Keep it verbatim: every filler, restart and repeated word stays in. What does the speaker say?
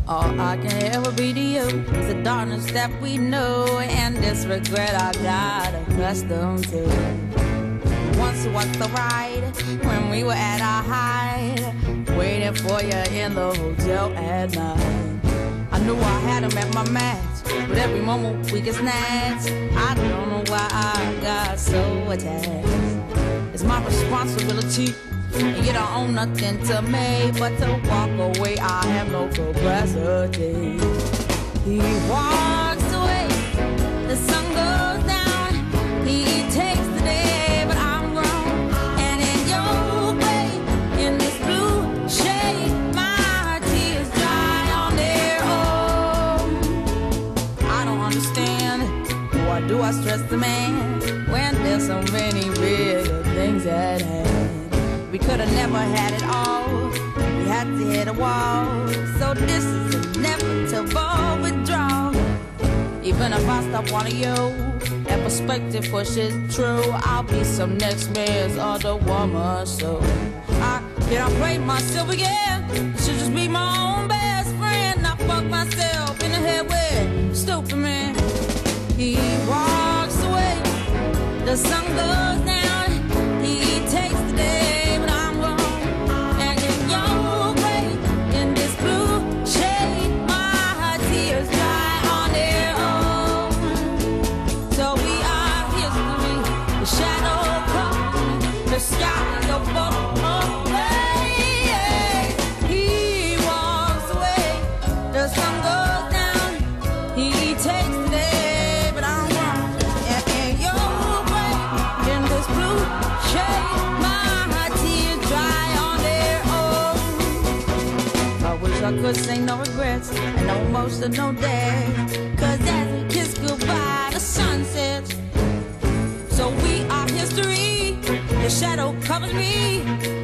All I can ever be to you is the darkness that we know, and this regret I got accustomed to. Once was the ride when we were at our height, waiting for you in the hotel at night. I knew I had him at my match, but every moment we get snatched. I don't know why I got so attached. It's my responsibility, and you don't own nothing to me but to walk away. I have no capacity. He walks away, the sun goes down. He takes the day, but I'm wrong. And in your way, in this blue shade, my tears dry on their own. I don't understand, why do I stress the man when there's so many bigger things at hand? We could have never had it all. We had to hit a wall. So this is inevitable withdrawal. Even if I stop wanting you, that perspective pushes true. I'll be some next man's other woman. So I cannot play myself again. I should just be my own best friend. I fuck myself in the head with stupid man. He walks away, the sun goes down. He takes the day. The sky of both days. He walks away, the sun goes down. He takes the day, but I'm wrong. And in your way, in this blue shade, my tears dry on their own. I wish I could say no regrets and no emotional day, 'cause as we kiss goodbye, the sun sets. So we are history. The shadow covers me.